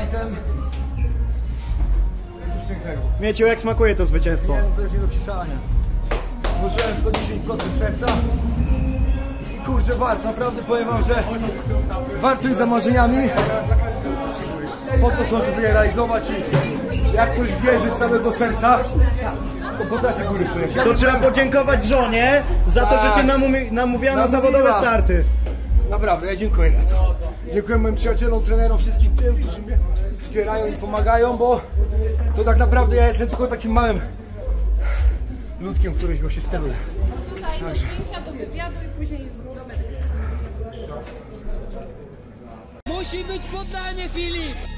fightem. Jest coś pięknego. Mieciu, jak smakuje to zwycięstwo? Nie, no to jest nie do pisania. Włożyłem 110% serca. I kurczę, warto, naprawdę powiem wam, że warto iść za marzeniami. Po to są, żeby je realizować i jak ktoś wierzy z całego serca, to potrafi góry przejechać. To trzeba podziękować żonie za to, że cię namówiła na zawodowe starty. Naprawdę, ja dziękuję za to. Dziękuję moim przyjaciołom, trenerom, wszystkim tym, którzy mnie wspierają i pomagają, bo to tak naprawdę ja jestem tylko takim małym ludkiem, którego się steruje. Tutaj do zdjęcia, do wywiadu i później do medyków. Musi być poddanie, Filip!